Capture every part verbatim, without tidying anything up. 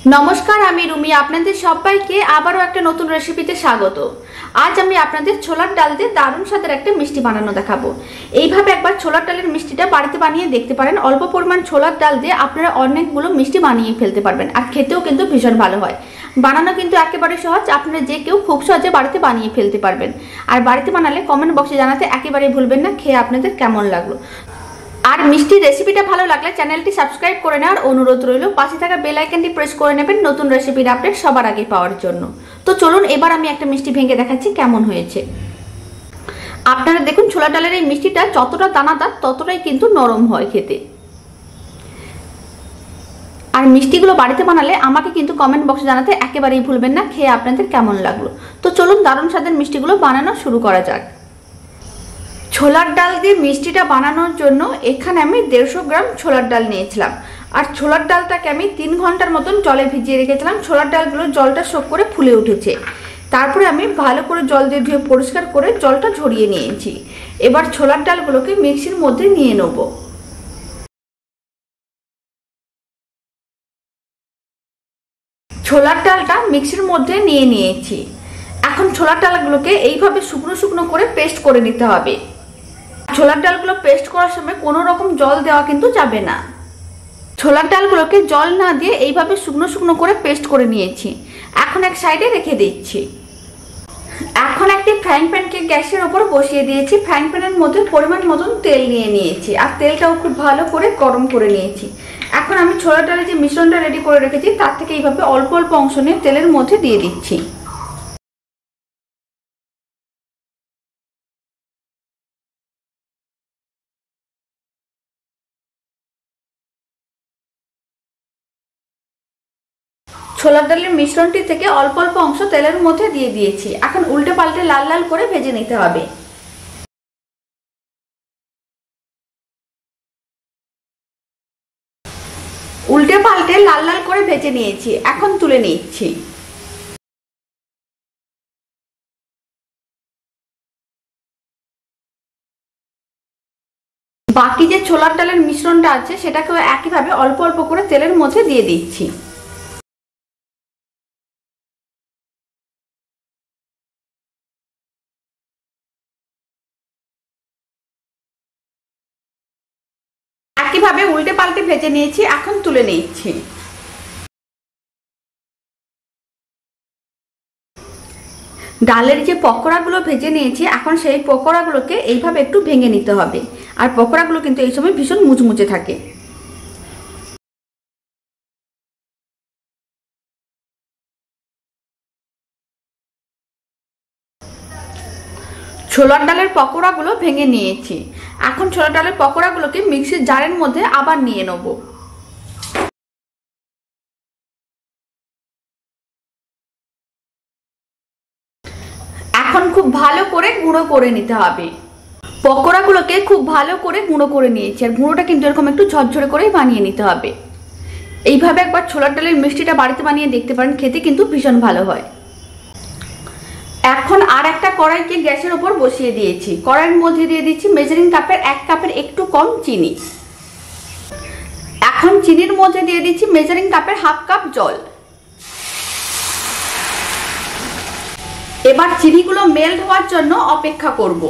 নমস্কার, আমি রুমি। আপনাদের সবাইকে আবারও একটা নতুন রেসিপিতে স্বাগত। আজ আমি আপনাদের ছোলার ডাল দিয়ে দারুণ স্বাদের একটা মিষ্টি বানানো দেখাবো। এইভাবে একবার ছোলার ডালের মিষ্টিটা বাড়িতে বানিয়ে দেখতে পারেন। অল্প পরিমাণ ছোলার ডাল দিয়ে আপনারা অনেকগুলো মিষ্টি বানিয়ে ফেলতে পারবেন, আর খেতেও কিন্তু ভীষণ ভালো হয়। বানানো কিন্তু একেবারে সহজ, আপনারা যে কেউ খুব সহজে বাড়িতে বানিয়ে ফেলতে পারবেন। আর বাড়িতে বানালে কমেন্ট বক্সে জানাতে একেবারেই ভুলবেন না খেয়ে আপনাদের কেমন লাগলো। আর মিষ্টি রেসিপিটা ভালো লাগলে চ্যানেলটি সাবস্ক্রাইব করে নেওয়ার অনুরোধ রইল। পাশে থাকা বেল আইকনটি প্রেস করে নেবেন নতুন রেসিপির আপডেট সবার আগে পাওয়ার জন্য। তো চলুন এবার আমি একটা মিষ্টি ভেঙে দেখাচ্ছি কেমন হয়েছে। আপনারা দেখুন, ছোলা ডালের এই মিষ্টিটা যতটা দানাদার ততটাই কিন্তু নরম হয় খেতে। আর মিষ্টিগুলো বাড়িতে বানালে আমাকে কিন্তু কমেন্ট বক্সে জানাতে একেবারেই ভুলবেন না খেয়ে আপনাদের কেমন লাগলো। তো চলুন দারুণ স্বাদের মিষ্টিগুলো বানানো শুরু করা যাক। ছোলার ডাল দিয়ে মিষ্টিটা বানানোর জন্য এখানে আমি দেড়শো গ্রাম ছোলার ডাল নিয়েছিলাম। আর ছোলার ডালটাকে আমি তিন ঘন্টার মতন জলে ভিজিয়ে রেখেছিলাম। ছোলার ডালগুলো জলটা শোক করে ফুলে উঠেছে। তারপরে আমি ভালো করে জল দিয়ে ধুয়ে পরিষ্কার করে জলটা ঝরিয়ে নিয়েছি। এবার ছোলার ডালগুলোকে মিক্সির মধ্যে নিয়ে নেব। ছোলার ডালটা মিক্সির মধ্যে নিয়ে নিয়েছি। এখন ছোলার ডালগুলোকে এইভাবে শুকনো শুকনো করে পেস্ট করে নিতে হবে। ছোলার ডালগুলো পেস্ট করার সময় কোনো রকম জল দেওয়া কিন্তু যাবে না। ছোলার ডালগুলোকে জল না দিয়ে এইভাবে শুকনো শুকনো করে পেস্ট করে নিয়েছি। এখন এক সাইডে রেখে দিচ্ছি। এখন একটি ফ্রাইং প্যানকে গ্যাসের ওপর বসিয়ে দিয়েছি। ফ্রাইং প্যানের মধ্যে পরিমাণ মতন তেল নিয়ে নিয়েছি, আর তেলটাও খুব ভালো করে গরম করে নিয়েছি। এখন আমি ছোলার ডালের যে মিশ্রণটা রেডি করে রেখেছি তার থেকে এইভাবে অল্প অল্প অংশ নিয়ে তেলের মধ্যে দিয়ে দিচ্ছি। ছোলার ডালের মিশ্রণটি থেকে অল্প অল্প অংশ তেলের মধ্যে দিয়ে দিয়েছি। এখন উল্টে পাল্টে লাল লাল করে ভেজে নিতে হবে। উল্টে পাল্টে লাল লাল করে ভেজে নিয়েছি। এখন তুলে নিচ্ছি। বাকি যে ছোলার ডালের মিশ্রণটা আছে সেটাকেও একইভাবে অল্প অল্প করে তেলের মধ্যে দিয়ে দিচ্ছি। একইভাবে উল্টে পাল্টে ভেজে নিয়েছি। এখন তুলে নিচ্ছি। ডালের যে পকোড়াগুলো ভেজে নিয়েছি, এখন সেই পকোড়াগুলোকে এইভাবে একটু ভেঙে নিতে হবে। আর পকোড়াগুলো কিন্তু এই সময় ভীষণ মুচমুচে থাকে। ছোলার ডালের পকোড়াগুলো ভেঙে নিয়েছি। এখন ছোলার ডালের পকোড়াগুলোকে মিক্সির জারের মধ্যে আবার নিয়ে নেব। এখন খুব ভালো করে গুঁড়ো করে নিতে হবে। পকোড়াগুলোকে খুব ভালো করে গুঁড়ো করে নিয়েছি। আর গুঁড়োটা কিন্তু এরকম একটু ঝরঝরে করেই বানিয়ে নিতে হবে। এইভাবে একবার ছোলার ডালের মিষ্টিটা বাড়িতে বানিয়ে দেখতে পারেন, খেতে কিন্তু ভীষণ ভালো হয়। এখন আর একটা কড়াইকে গ্যাসের উপর বসিয়ে দিয়েছি। কড়াইয়ের মধ্যে দিয়ে দিচ্ছি মেজারিং কাপের এক কাপের একটু কম চিনি। এখন চিনির মধ্যে দিয়ে দিচ্ছি মেজারিং কাপের হাফ কাপ জল। এবার চিনিগুলো মেল্ট হওয়ার জন্য অপেক্ষা করব।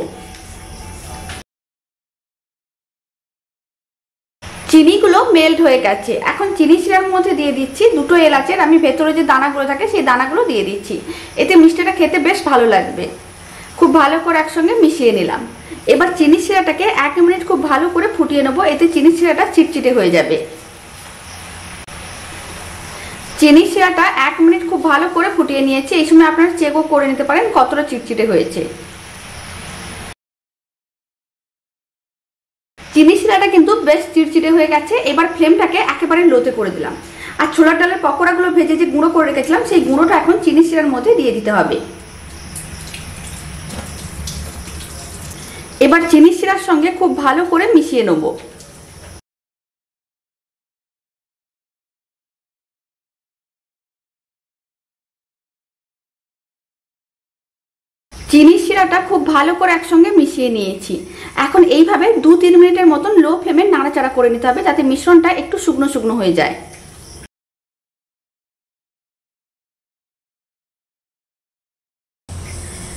চিনিগুলো মেল্ট হয়ে গেছে। এখন চিনি শিরার মধ্যে দিয়ে দিচ্ছি দুটো এলাচের আমি ভেতরে যে দানাগুলো থাকে সেই দানাগুলো দিয়ে দিচ্ছি। এতে মিষ্টিটা খেতে বেশ ভালো লাগবে। খুব ভালো করে একসঙ্গে মিশিয়ে নিলাম। এবার চিনি শিরাটাকে এক মিনিট খুব ভালো করে ফুটিয়ে নেবো। এতে চিনি শিরাটা চিটচিটে হয়ে যাবে। চিনি শিরাটা এক মিনিট খুব ভালো করে ফুটিয়ে নিয়েছি। এই সময় আপনারা চেকও করে নিতে পারেন কতটা চিটচিটে হয়েছে। চিনি শিরাটা কিন্তু বেশ চিটচিটে হয়ে গেছে। এবার ফ্লেমটাকে একেবারে লোতে করে দিলাম। আর ছোলার ডালের পকোড়াগুলো ভেজে যে গুঁড়ো করে রেখেছিলাম সেই গুঁড়োটা এখন চিনি শিরার মধ্যে দিয়ে দিতে হবে। এবার চিনি শিরার সঙ্গে খুব ভালো করে মিশিয়ে নেব। চিনি শিরাটা খুব ভালো করে একসঙ্গে মিশিয়ে নিয়েছি। এখন এইভাবে দু তিন মিনিটের মতন লো ফ্লেমে নাড়াচাড়া করে নিতে হবে যাতে মিশ্রণটা একটু শুকনো শুকনো হয়ে যায়।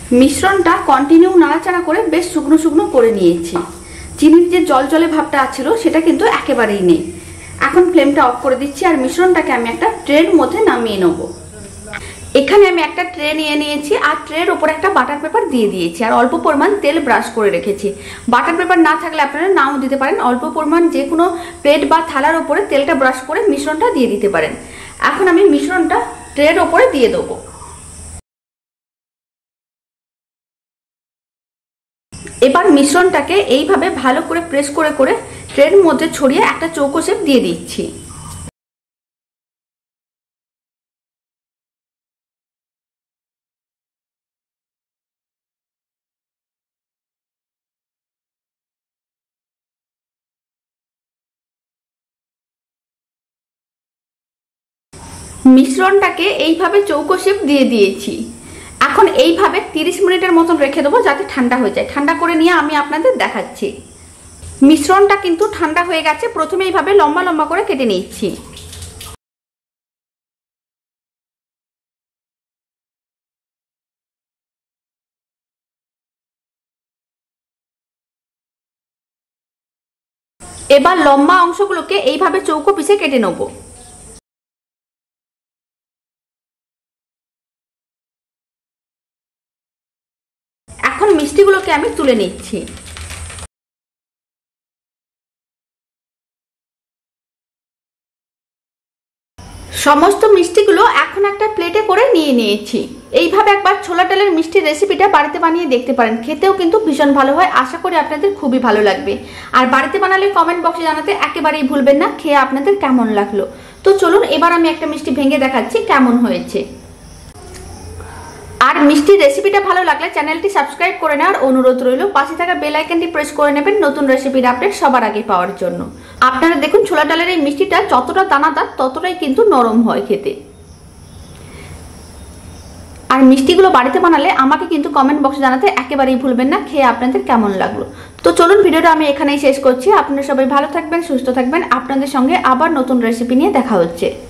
মিশ্রণটা কন্টিনিউ নাড়াচাড়া করে বেশ শুকনো শুকনো করে নিয়েছি। চিনির যে জল জলে ভাবটা ছিল সেটা কিন্তু একেবারেই নেই। এখন ফ্লেমটা অফ করে দিচ্ছি আর মিশ্রণটাকে আমি একটা ট্রের মধ্যে নামিয়ে নেব। এখানে আমি একটা ট্রে নিয়ে নিয়েছি আর ট্রের ওপর একটা বাটার পেপার দিয়ে দিয়েছি আর অল্প পরিমাণ তেল ব্রাশ করে রেখেছি। বাটার পেপার না থাকলে আপনারা নাও দিতে পারেন, অল্প পরিমাণ যে কোনো প্লেট বা থালার ওপরে তেলটা ব্রাশ করে মিশ্রণটা দিয়ে দিতে পারেন। এখন আমি মিশ্রণটা ট্রের ওপরে দিয়ে দেবো। এবার মিশ্রণটাকে এইভাবে ভালো করে প্রেস করে করে ট্রের মধ্যে ছড়িয়ে একটা চৌকো শেপ দিয়ে দিচ্ছি। মিশ্রণটাকে এইভাবে চৌকো শেপ দিয়ে দিয়েছি। এখন এইভাবে তিরিশ মিনিটের মতন রেখে দেবো যাতে ঠান্ডা হয়ে যায়। ঠান্ডা করে নিয়ে আমি আপনাদের দেখাচ্ছি। মিশ্রণটা কিন্তু ঠান্ডা হয়ে গেছে। প্রথমে এইভাবে লম্বা লম্বা করে কেটে নিচ্ছি। এবার লম্বা অংশগুলোকে এইভাবে চৌকো পিসে কেটে নেব। এখন মিষ্টিগুলোকে আমি তুলে নিচ্ছি। সমস্ত মিষ্টিগুলো এখন একটা প্লেটে করে নিয়ে নিয়েছি। এইভাবে একবার ছোলা ডালের মিষ্টির রেসিপিটা বাড়িতে বানিয়ে দেখতে পারেন, খেতেও কিন্তু ভীষণ ভালো হয়। আশা করি আপনাদের খুবই ভালো লাগবে। আর বাড়িতে বানালে কমেন্ট বক্সে জানাতে একেবারেই ভুলবেন না খেয়ে আপনাদের কেমন লাগলো। তো চলুন এবার আমি একটা মিষ্টি ভেঙে দেখাচ্ছি কেমন হয়েছে। আর মিষ্টির রেসিপিটা ভালো লাগলে চ্যানেলটি সাবস্ক্রাইব করে নেওয়ার অনুরোধ রইল। পাশে থাকা বেল আইকনটি প্রেস করে নেবেন নতুন রেসিপির আপডেট সবার আগে পাওয়ার জন্য। আপনারা দেখুন ছোলা ডালের এই মিষ্টিটা যতটা দানাদার ততটাই কিন্তু নরম হয় খেতে। আর মিষ্টিগুলো বাড়িতে বানালে আমাকে কিন্তু কমেন্ট বক্সে জানাতে একেবারেই ভুলবেন না খেয়ে আপনাদের কেমন লাগলো। তো চলুন ভিডিওটা আমি এখানেই শেষ করছি। আপনারা সবাই ভালো থাকবেন, সুস্থ থাকবেন। আপনাদের সঙ্গে আবার নতুন রেসিপি নিয়ে দেখা হচ্ছে।